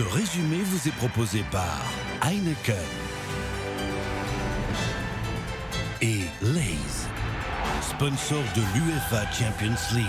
résumé vous est proposé par Heineken et Lay's, sponsor de l'UEFA Champions League.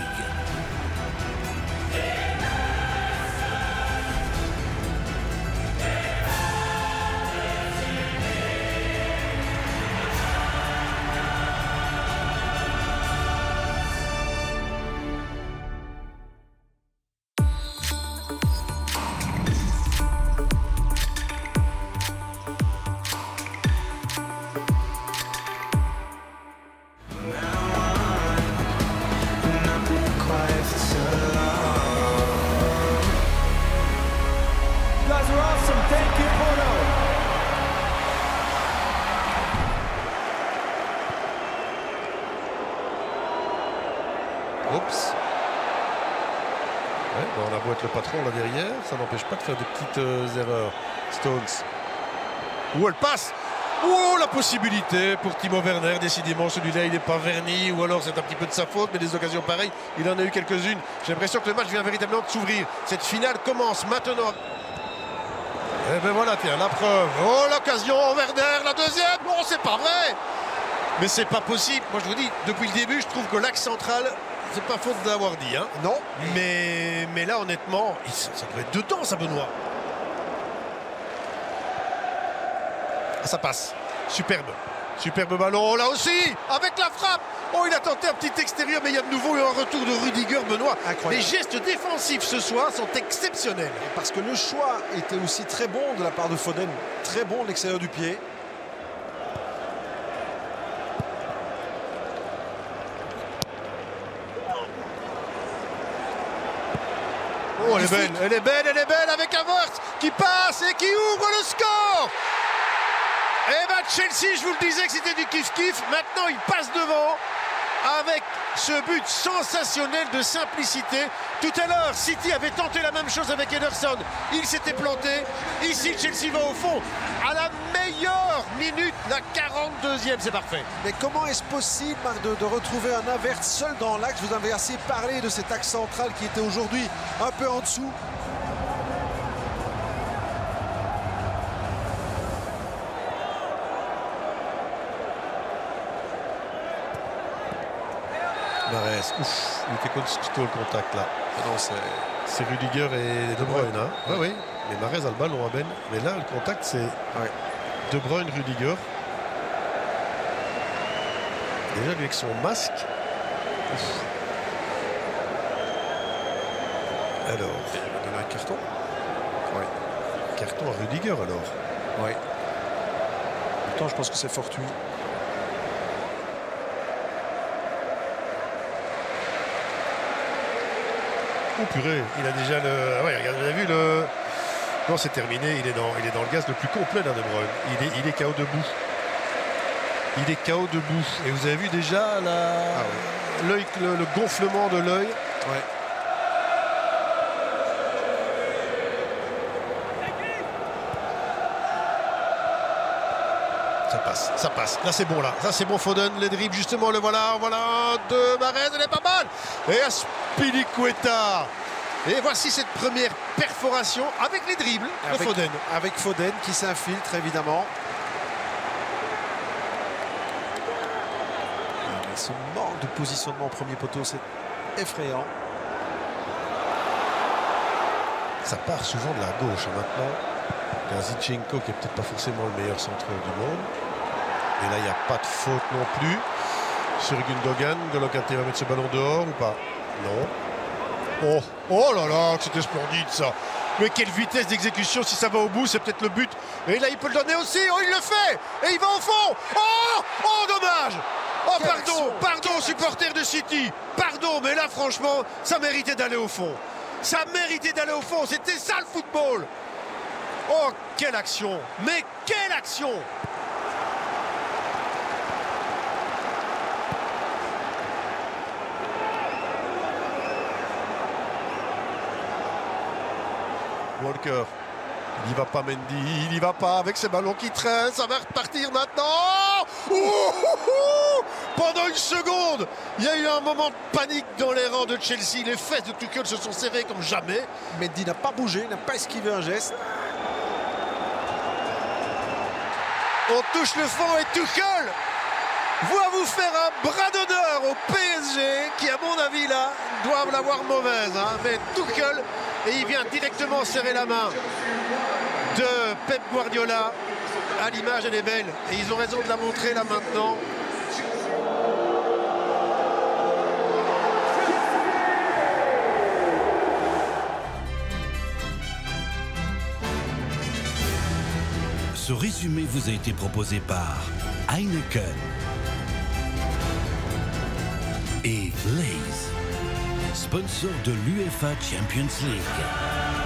Oups. Ouais, on a beau être le patron là derrière, ça n'empêche pas de faire des petites erreurs. Stones. Où elle passe. Oh, la possibilité pour Timo Werner. Décidément, celui-là, il n'est pas verni. Ou alors, c'est un petit peu de sa faute. Mais des occasions pareilles, il en a eu quelques-unes. J'ai l'impression que le match vient véritablement de s'ouvrir. Cette finale commence maintenant. Et ben voilà, tiens, la preuve. Oh, l'occasion, Werner, la deuxième. Non, c'est pas vrai. Mais c'est pas possible. Moi, je vous dis, depuis le début, je trouve que l'axe central... C'est pas faute de l'avoir dit, hein. Non. Mais là, honnêtement, ça doit être dedans, ça, Benoît. Ah, ça passe. Superbe. Superbe ballon, là aussi, avec la frappe. Oh, il a tenté un petit extérieur, mais il y a de nouveau un retour de Rudiger, Benoît. Incroyable. Les gestes défensifs ce soir sont exceptionnels. Parce que le choix était aussi très bon de la part de Foden. Très bon de l'extérieur du pied. Oh, elle est belle, elle est belle, elle est belle avec Havertz qui passe et qui ouvre le score. Et bien Chelsea, je vous le disais que c'était du kiff-kiff. Maintenant, il passe devant avec ce but sensationnel de simplicité. Tout à l'heure, City avait tenté la même chose avec Ederson. Il s'était planté. Ici, Chelsea va au fond. À la meilleure minute, la 42e, c'est parfait. Mais comment est-ce possible, Marc, de retrouver un Havertz seul dans l'axe? Vous avez assez parlé de cet axe central qui était aujourd'hui un peu en dessous. Mahrez, ouf, il était costaud le contact là. Non, c'est Rudiger et De Bruyne. Hein. Ouais, oui, mais Mahrez a le ballon à Ben. Mais là, le contact, c'est De Bruyne, Rudiger. Déjà, lui avec son masque. Ouf. Alors, il va donner un carton. Oui. Carton à Rudiger alors. Oui. Pourtant, je pense que c'est fortuit. Oh purée, il a déjà le... Ouais, regarde, vous avez vu le... Non, c'est terminé, il est dans le gaz le plus complet là, De Bruyne. Il est KO debout. Il est KO debout. Et vous avez vu déjà l'œil, le gonflement de l'œil. Ouais. Ça passe, ça passe. Là, c'est bon, là. Ça, c'est bon, Foden. Les dribbles, justement, le voilà. Voilà, de Mahrez, elle est pas mal. Et Azpilicueta. Et voici cette première perforation avec les dribbles de Foden. Avec Foden qui s'infiltre, évidemment. Et ce manque de positionnement au premier poteau, c'est effrayant. Ça part souvent de la gauche, hein, maintenant. Il y a Zinchenko qui est peut-être pas forcément le meilleur central du monde. Et là, il n'y a pas de faute non plus sur Gundogan. N'Golo Kanté va mettre ce ballon dehors ou pas? Non. Oh là là, c'était splendide ça. Mais quelle vitesse d'exécution, si ça va au bout, c'est peut-être le but. Et là, il peut le donner aussi. Oh, il le fait. Et il va au fond. Oh, dommage. Oh, pardon, supporter de City. Pardon, mais là, franchement, ça méritait d'aller au fond. Ça méritait d'aller au fond. C'était ça le football. Oh, quelle action! Mais quelle action! Walker Il n'y va pas Mendy, il n'y va pas avec ses ballons qui traînent, ça va repartir maintenant. Pendant une seconde, il y a eu un moment de panique dans les rangs de Chelsea. Les fesses de Tuchel se sont serrées comme jamais. Mendy n'a pas bougé, n'a pas esquivé un geste. On touche le fond et Tuchel va vous faire un bras d'honneur au PSG qui, à mon avis, là, doivent l'avoir mauvaise. Mais Tuchel, et il vient directement serrer la main de Pep Guardiola. À l'image, elle est belle. Et ils ont raison de la montrer là maintenant. Ce résumé vous a été proposé par Heineken et Lay's, sponsor de l'UEFA Champions League.